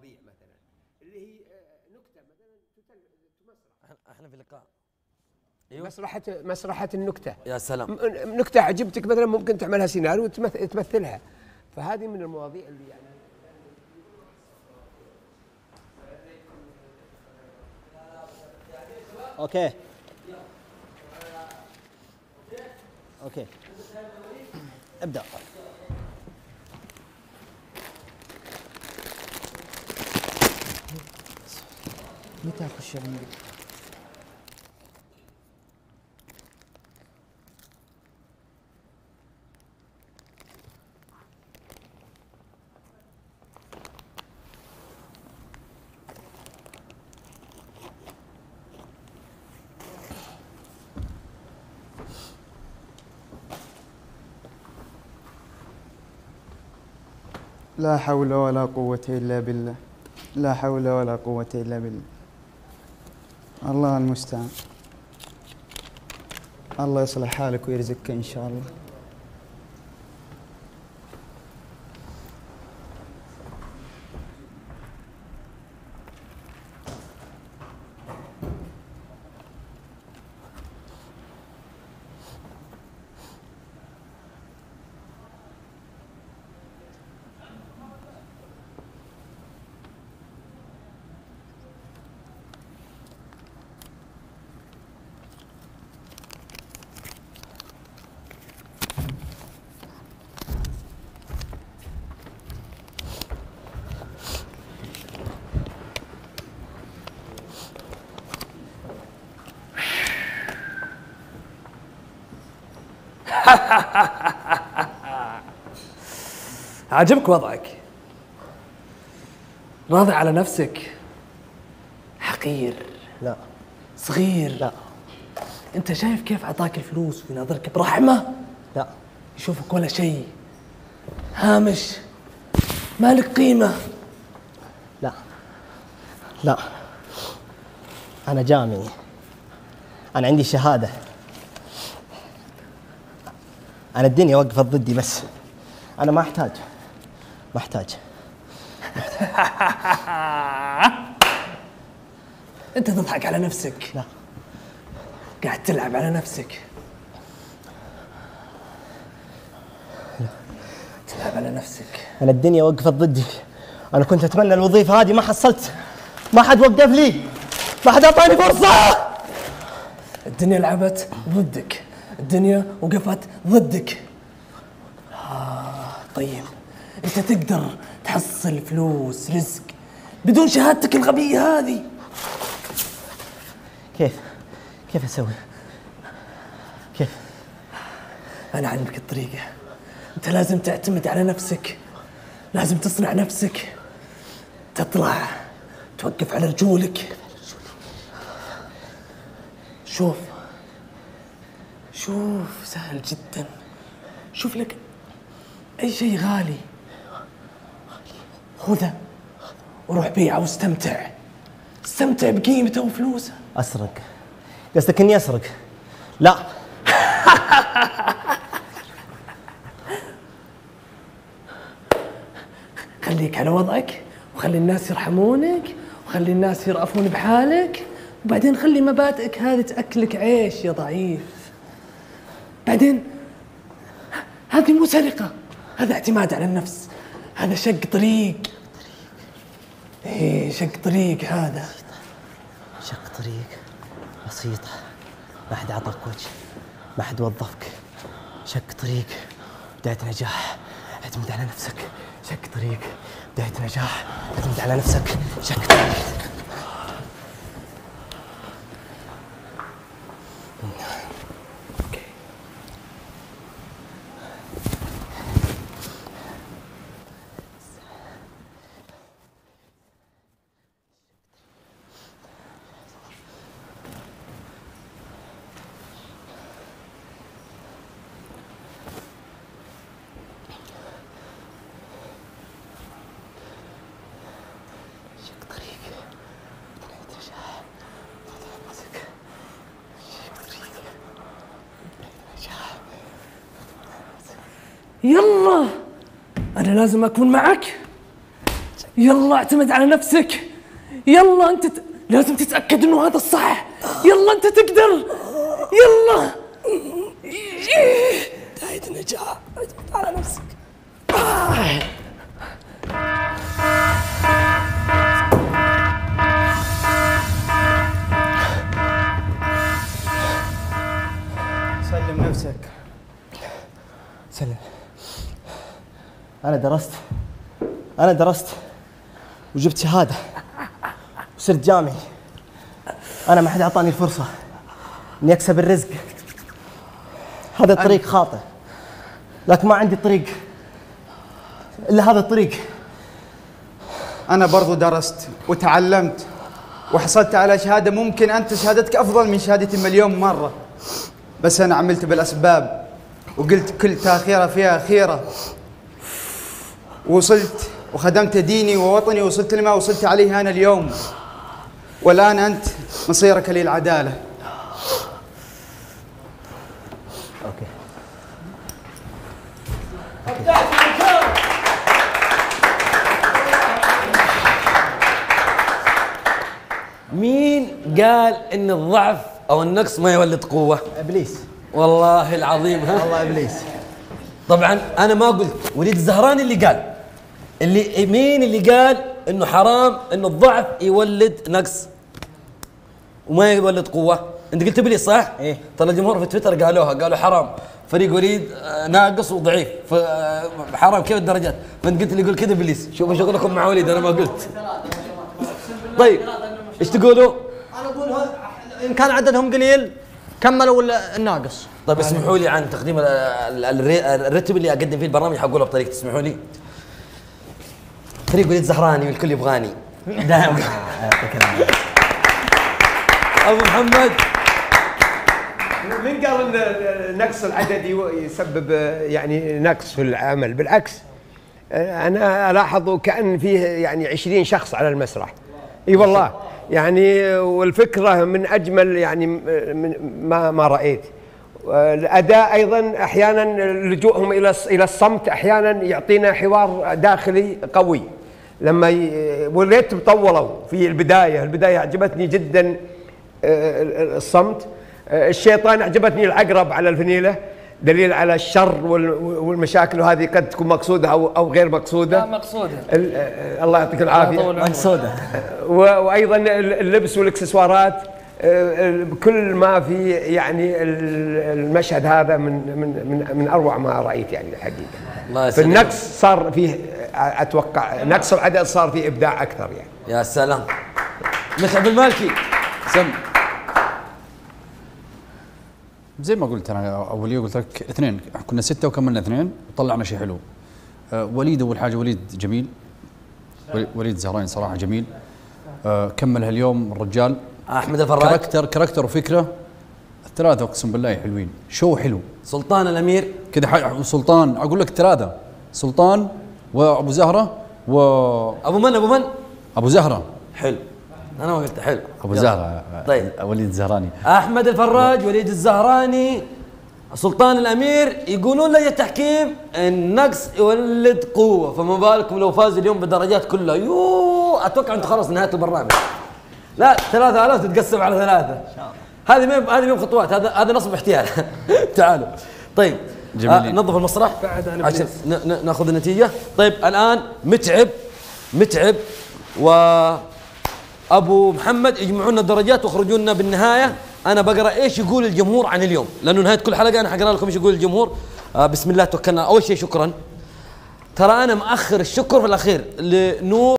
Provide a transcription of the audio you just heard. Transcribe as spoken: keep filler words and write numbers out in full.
المواضيع مثلا اللي هي نكته مثلا تمسرح. احنا في لقاء. ايوه مسرحه مسرحه النكته. يا سلام. نكته عجبتك مثلا ممكن تعملها سيناريو وتمثلها، فهذه من المواضيع اللي يعني اوكي اوكي ابدأ. متى اخش عندك؟ لا حول ولا قوة إلا بالله، لا حول ولا قوة إلا بالله. الله المستعان. الله يصلح حالك ويرزقك إن شاء الله. عجبك وضعك؟ راضي على نفسك؟ حقير؟ لا. صغير؟ لا. انت شايف كيف اعطاك الفلوس ويناظرك برحمة؟ لا. يشوفك ولا شيء، هامش، مالك قيمة. لا لا، أنا جامعي، أنا عندي شهادة، أنا الدنيا وقفت ضدي بس أنا ما أحتاج ما أحتاج أنت تضحك على نفسك. لا، قاعد تلعب على نفسك. لا. تلعب على نفسك. أنا الدنيا وقفت ضدي، أنا كنت أتمنى الوظيفة هذه ما حصلت، ما حد وقف لي، ما حد أعطاني فرصة. الدنيا لعبت ضدك، الدنيا وقفت ضدك. آه طيب أنت تقدر تحصل فلوس رزق بدون شهادتك الغبية هذه؟ كيف؟ كيف أسوي؟ كيف؟ أنا أعلمك الطريقة. أنت لازم تعتمد على نفسك، لازم تصنع نفسك، تطلع توقف على رجولك. شوف شوف سهل جدا، شوف لك أي شيء غالي خذه وروح بيعه واستمتع، استمتع بقيمته وفلوسه. أسرق؟ قصدك إني أسرق؟ لا. خليك على وضعك وخلي الناس يرحمونك وخلي الناس يرأفون بحالك، وبعدين خلي مبادئك هذه تأكلك عيش يا ضعيف. بعدين هذه مو سرقة، هذا اعتماد على النفس، هذا شق طريق. ايه شق طريق هذا. شق طريق بسيطة، ما حد أعطاك وجه، ما حد وظفك. شق طريق بداية نجاح، اعتمد على نفسك. شق طريق بداية نجاح، اعتمد على نفسك. شق طريق. يلا أنا لازم أكون معك. يلا اعتمد على نفسك. يلا انت ت... لازم تتأكد انه هذا الصح. يلا انت تقدر. يلا. بداية نجاح، اعتمد على نفسك. سلم نفسك. سلم. أنا درست أنا درست وجبت شهادة وصرت جامعي. أنا ما حد أعطاني الفرصة إني أكسب الرزق. هذا الطريق خاطئ، لكن ما عندي طريق إلا هذا الطريق. أنا برضو درست وتعلمت وحصلت على شهادة ممكن أنت شهادتك أفضل من شهادتي مليون مرة، بس أنا عملت بالأسباب وقلت كل تأخيرة فيها خيرة، وصلت وخدمت ديني ووطني ووصلت لما وصلت عليه أنا اليوم. والآن أنت مصيرك للعدالة. أوكي. مين قال ان الضعف او النقص ما يولد قوه؟ إبليس. والله العظيم. ها والله إبليس. طبعا انا ما قلت، وليد الزهراني اللي قال. اللي مين اللي قال انه حرام انه الضعف يولد نقص وما يولد قوه؟ انت قلت ابليس صح؟ ايه. ترى الجمهور في تويتر قالوها، قالوا حرام فريق وليد ناقص وضعيف، فحرام كيف الدرجات؟ فانت قلت اللي يقول كذا ابليس. شوفوا شغلكم مع وليد، انا ما قلت. طيب ايش تقولوا؟ أنا أقول إن كان عددهم قليل كملوا الناقص. طيب اسمحوا لي عن تقديم ال- ال- الرتب اللي اقدم فيه البرنامج، حقوله بطريقه، تسمحوا لي. فريق وليد زهراني والكل يبغاني. دائما. ابو محمد. من قال ان النقص العددي يسبب يعني نقص في العمل؟ بالعكس، انا الاحظ كأن فيه يعني عشرين شخص على المسرح. اي والله، يعني والفكره من اجمل يعني من ما ما رايت. الاداء ايضا احيانا لجوءهم الى الى الصمت احيانا يعطينا حوار داخلي قوي. لما ي... والريت طولوا في البدايه، البدايه عجبتني جدا الصمت. الشيطان عجبتني العقرب على الفنيله، دليل على الشر والمشاكل، وهذه قد تكون مقصوده او او غير مقصوده. لا مقصوده. الله يعطيك العافيه. مقصوده. وايضا اللبس والاكسسوارات، كل ما في يعني المشهد هذا من من من من اروع ما رايت يعني الحقيقه. في النقص صار فيه اتوقع نقص العدد صار فيه ابداع اكثر يعني. يا سلام. متعب المالكي. سم. زي ما قلت انا اوليه، قلت لك اثنين، كنا سته وكملنا اثنين وطلعنا شيء حلو. أه وليد اول حاجه، وليد جميل، وليد زهراني صراحه جميل. أه كملها اليوم الرجال. احمد الفراج. كاركتر كاركتر وفكره، الثلاثه اقسم بالله حلوين، شو حلو. سلطان الامير كذا سلطان، اقول لك ثلاثه، سلطان وابو زهره و ابو من ابو من ابو زهره. حلو، انا ما قلت حلو. ابو زهره. طيب وليد الزهراني. احمد الفراج، وليد الزهراني، سلطان الامير. يقولون لي التحكيم النقص يولد قوه، فما بالكم لو فاز اليوم بالدرجات كلها. يو اتوقع انت خلص نهايه البرنامج. لا ثلاثة آلاف تتقسم على ثلاثة. هذه مين هذه مين خطوات، هذا هذا نصب احتيال. تعالوا. طيب آه نظف المسرح عشان ناخذ النتيجة. طيب الآن متعب متعب وأبو محمد يجمعوا لنا الدرجات ويخرجوا لنا بالنهاية. أنا بقرأ إيش يقول الجمهور عن اليوم، لأنه نهاية كل حلقة أنا حقرأ لكم إيش يقول الجمهور. آه بسم الله توكلنا. أول شيء شكرا. ترى أنا مأخر الشكر في الأخير لنور